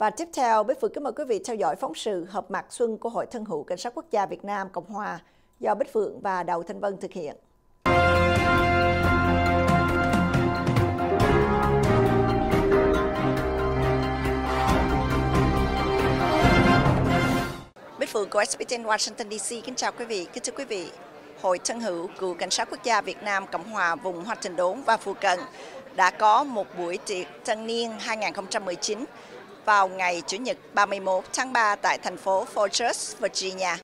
Và tiếp theo, Bích Phượng kính mời quý vị theo dõi phóng sự họp mặt xuân của Hội Thân hữu Cảnh sát Quốc gia Việt Nam Cộng hòa do Bích Phượng và Đậu Thanh Vân thực hiện. Bích Phượng của SBS Washington DC kính chào quý vị. Kính thưa quý vị, Hội Thân hữu Cựu Cảnh sát Quốc gia Việt Nam Cộng hòa vùng Hoa Trình Đốn và phụ cận đã có một buổi tiệc tân niên 2019 vào ngày Chủ nhật 31 tháng 3 tại thành phố Fortress, Virginia.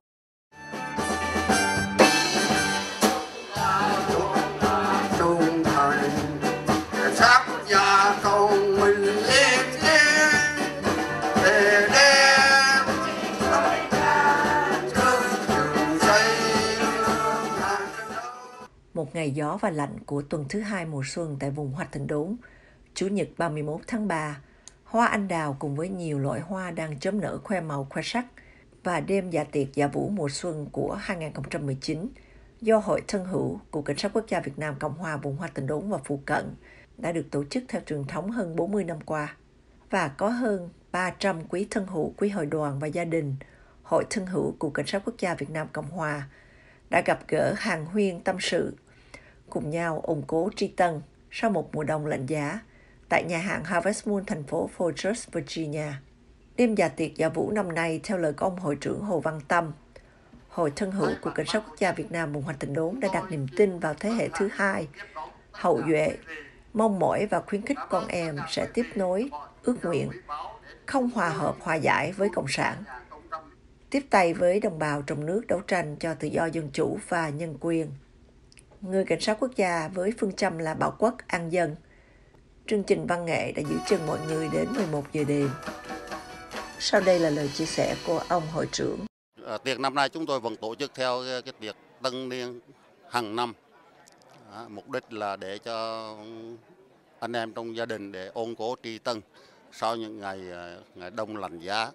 Một ngày gió và lạnh của tuần thứ hai mùa xuân tại vùng Hoa Trình Đốn, Chủ nhật 31 tháng 3, hoa anh đào cùng với nhiều loại hoa đang chớm nở khoe màu khoe sắc và đêm dạ tiệc dạ vũ mùa xuân của 2019 do Hội Thân hữu của Cảnh sát Quốc gia Việt Nam Cộng hòa vùng Hoa Trình Đốn và phụ cận đã được tổ chức theo truyền thống hơn 40 năm qua. Và có hơn 300 quý thân hữu, quý hội đoàn và gia đình Hội Thân hữu của Cảnh sát Quốc gia Việt Nam Cộng hòa đã gặp gỡ hàn huyên tâm sự, cùng nhau ủng cố tri tân sau một mùa đông lạnh giá tại nhà hàng Harvest Moon, thành phố Fortress, Virginia. Đêm dạ tiệc dạ vũ năm nay, theo lời của ông Hội trưởng Hồ Văn Tâm, Hội Thân hữu của Cảnh sát Quốc gia Việt Nam vùng Hoa Trình Đốn đã đặt niềm tin vào thế hệ thứ hai, hậu duệ, mong mỏi và khuyến khích con em sẽ tiếp nối ước nguyện không hòa hợp hòa giải với Cộng sản, tiếp tay với đồng bào trong nước đấu tranh cho tự do dân chủ và nhân quyền. Người cảnh sát quốc gia với phương châm là bảo quốc an dân. Chương trình văn nghệ đã giữ chân mọi người đến 11 giờ đêm. Sau đây là lời chia sẻ của ông hội trưởng. Tiệc năm nay chúng tôi vẫn tổ chức theo cái tiệc tân niên hàng năm. Mục đích là để cho anh em trong gia đình để ôn cố tri tân sau những ngày đông lạnh giá.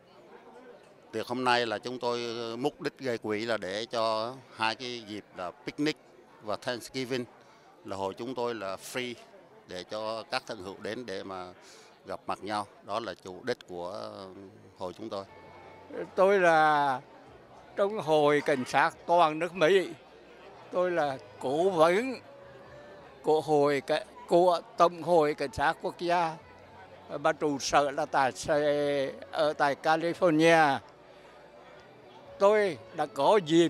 Tiệc hôm nay là chúng tôi mục đích gây quỹ là để cho hai cái dịp là picnic và Thanksgiving là hội chúng tôi là free để cho các thân hữu đến để mà gặp mặt nhau. Đó là chủ đích của hội chúng tôi. Tôi là trong hội cảnh sát toàn nước Mỹ. Tôi là cố vấn của Tổng hội Cảnh sát Quốc gia và trụ sở là tại California. Tôi đã có dịp,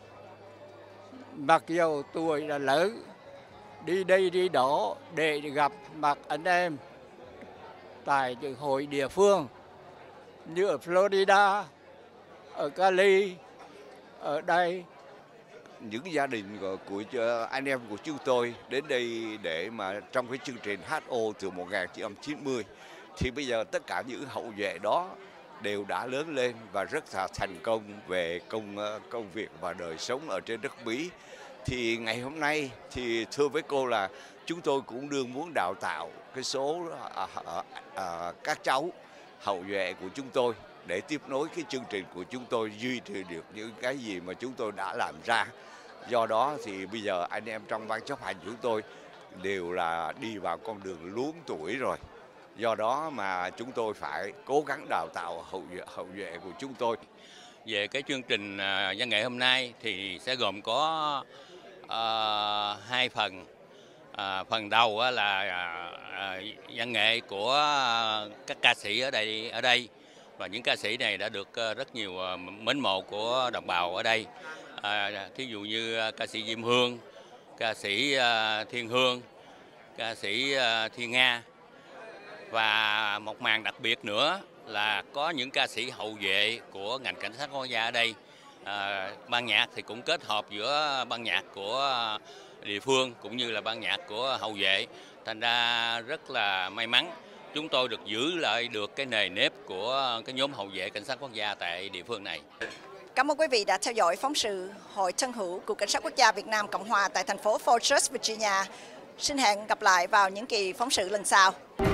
mặc dù tuổi đã lớn, đi đây đi đó để gặp mặt anh em tại những hội địa phương như ở Florida, ở Cali, ở đây. Những gia đình của anh em của chúng tôi đến đây để mà trong cái chương trình HO từ 1990 thì bây giờ tất cả những hậu duệ đó đều đã lớn lên và rất là thành công về công việc và đời sống ở trên đất Mỹ. Thì ngày hôm nay thì thưa với cô là chúng tôi cũng đương muốn đào tạo cái số các cháu hậu duệ của chúng tôi để tiếp nối cái chương trình của chúng tôi, duy trì được những cái gì mà chúng tôi đã làm ra. Do đó thì bây giờ anh em trong ban chấp hành chúng tôi đều là đi vào con đường luống tuổi rồi. Do đó mà chúng tôi phải cố gắng đào tạo hậu duệ của chúng tôi. Về cái chương trình văn nghệ hôm nay thì sẽ gồm có hai phần. Phần đầu là văn nghệ của các ca sĩ ở đây và những ca sĩ này đã được rất nhiều mến mộ của đồng bào ở đây. Thí dụ như ca sĩ Diêm Hương, ca sĩ Thiên Hương, ca sĩ Thiên Nga. Và một màn đặc biệt nữa là có những ca sĩ hậu vệ của ngành cảnh sát quốc gia ở đây. Ban nhạc thì cũng kết hợp giữa ban nhạc của địa phương cũng như là ban nhạc của hậu vệ. Thành ra rất là may mắn chúng tôi được giữ lại được cái nề nếp của cái nhóm hậu vệ cảnh sát quốc gia tại địa phương này. Cảm ơn quý vị đã theo dõi phóng sự Hội Thân hữu của Cảnh sát Quốc gia Việt Nam Cộng hòa tại thành phố Fortress, Virginia. Xin hẹn gặp lại vào những kỳ phóng sự lần sau.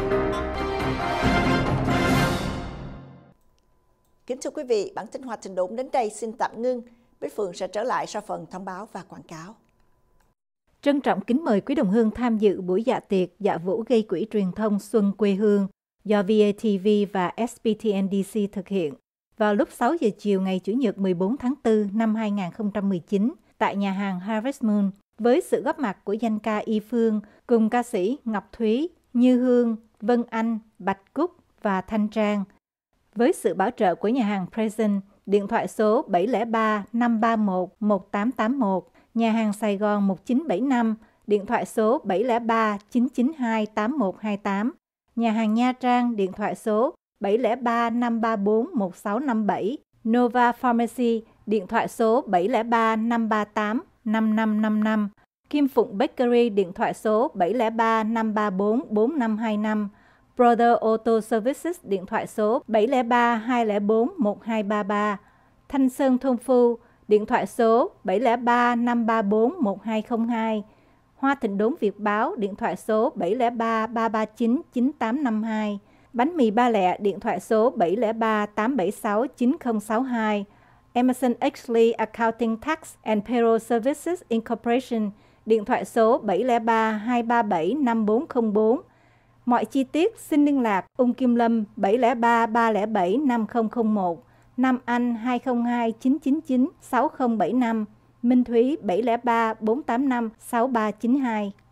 Kính thưa quý vị, bản tin Hoa Trình Đốn đến đây xin tạm ngưng. Bích Phượng sẽ trở lại sau phần thông báo và quảng cáo. Trân trọng kính mời quý đồng hương tham dự buổi dạ tiệc dạ vũ gây quỹ truyền thông Xuân Quê Hương do VATV và SPTNDC thực hiện vào lúc 6 giờ chiều ngày Chủ nhật 14 tháng 4 năm 2019 tại nhà hàng Harvest Moon với sự góp mặt của danh ca Y Phương cùng ca sĩ Ngọc Thúy, Như Hương, Vân Anh, Bạch Cúc và Thanh Trang. Với sự bảo trợ của nhà hàng Present, điện thoại số 703 531 1881, nhà hàng Sài Gòn 1975, điện thoại số 703 992 8128, nhà hàng Nha Trang, điện thoại số 703 534 1657, Nova Pharmacy, điện thoại số 703 538 5555, Kim Phụng Bakery, điện thoại số 703 534 4525, Brother Auto Services, điện thoại số 703 204 1233, Thanh Sơn Thôn Phu, điện thoại số 703 534 1202, Hoa Thịnh Đốn Việt Báo, điện thoại số 703 339 9852, Bánh mì Ba Lẹ, điện thoại số 703 876 9062, Emerson Exley Accounting Tax and Payroll Services Incorporation, điện thoại số 703 237 5404. Mọi chi tiết xin liên lạc Ung Kim Lâm 703 307 5001, Nam Anh 202 999 6075, Minh Thúy 703 485 6392.